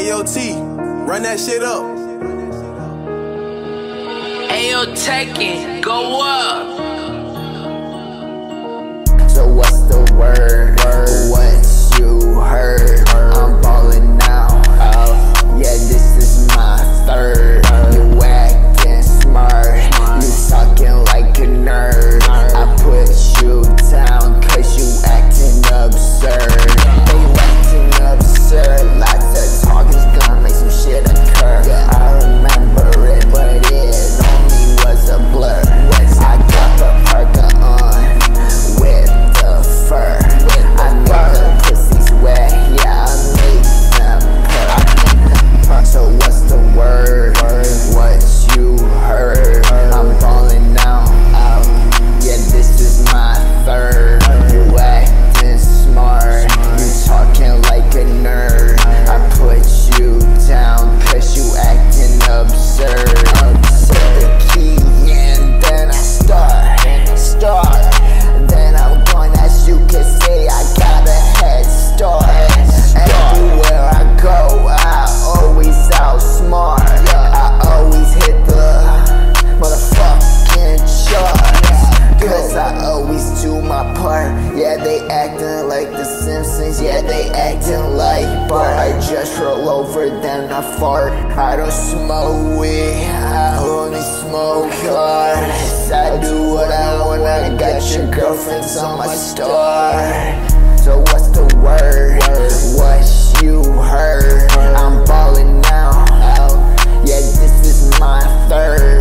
AOT, run that shit up. Ayo, Tekken, go up. So what's the word? What you heard? I'm ballin' now. Yeah, this is my third. You acting smart. You talking like a nerd. I put you down cause you acting absurd. You acting absurd. Lots of talk is gonna make some shit occur. I remember it, but it only was a blur. I got the parka on with the fur. I make the pussies wet, yeah, I make them purr. So what's the word? What you heard? I'm ballin' now. Yeah, this is my third. You acting smart. You talking like a nerd. I put you down cause you acting absurd. Set the key and then I start. Then I'm going, as you can see, I got a head start. Everywhere I go, I always outsmart. I always hit the motherfucking charts, cause I always do my part. Yeah, they acting like the Simpsons. Yeah, they acting like Bart. I just roll over, then I fart. I don't smoke weed, I only smoke cards. I do what I want, I got your girlfriends on my star. So what's the word? What you heard? I'm ballin' now. Yeah, this is my third.